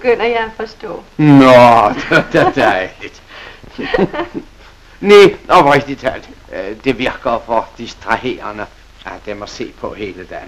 begynder jeg at forstå. Nå, det er dejligt. Nej, oprigtigt talt. Det virker for distraherende at dem at se på hele dagen.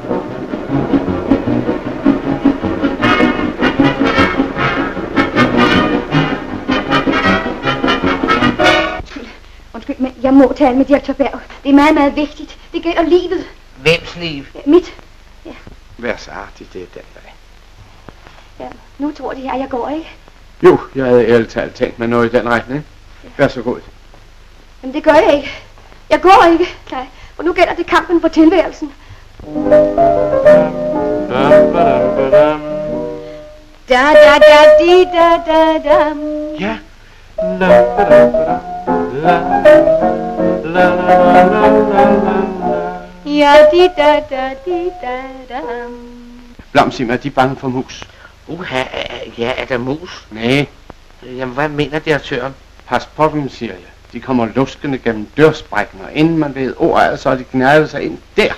Undskyld, men jeg må tale med direktør Berg. Det er meget, meget vigtigt. Det gælder livet. Hvems liv? Ja, mit. Ja. Vær så artig, det er den dag. Ja, nu tror de, at jeg går, ikke? Jo, jeg havde ærligt talt tænkt mig noget i den retning. Vær så god. Men det gør jeg ikke. Jeg går ikke, nej. For nu gælder det kampen for tilværelsen. Da da da di da da dam. Ja. Ja di da da di da dam. Blom, sig mig, er de bange for mus? Ja, er der mus? Nej. Jamen, hvad mener direktøren? Pas på dem, siger jeg. De kommer luskende gennem dørsprækken, og inden man ved ordet, så har de knaldet sig ind der.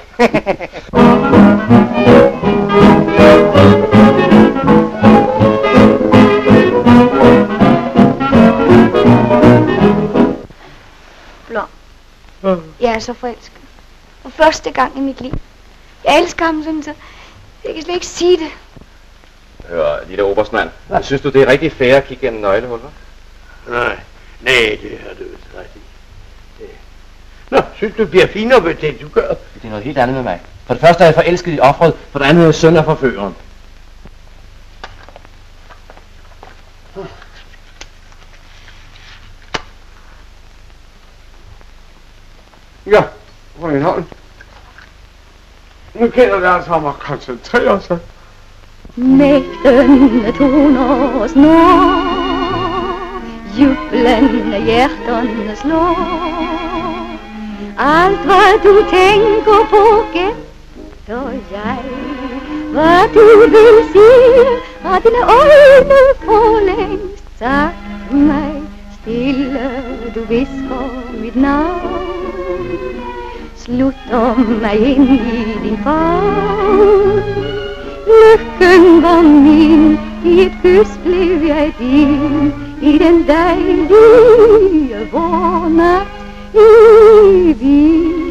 Blom. Jeg er så forelsket. For første gang i mit liv. Jeg elsker ham sådan, så jeg kan slet ikke sige det. Hør, lille oberstmand. Synes du, det er rigtig fair at kigge gennem nøglehuller? Nej, det har du ikke rigtigt. Nå, synes du bliver finere ved det, du gør? Det er noget helt andet med mig. For det første er jeg forelsket i offret, for det andet er jeg søn af forføreren. Ja, hold hånden. Nu gælder det altså om at koncentrere sig. Mäktene toner snår, jublende hjerterne slår. Alt hvad du tænker på gætter jeg, hvad du vil sige, og dine øjne for længst sagt mig. Stille du visker mit navn, slutter mig ind i din favn. Lykken var min, i et kys blev jeg din, i den dejlige vårnat evig.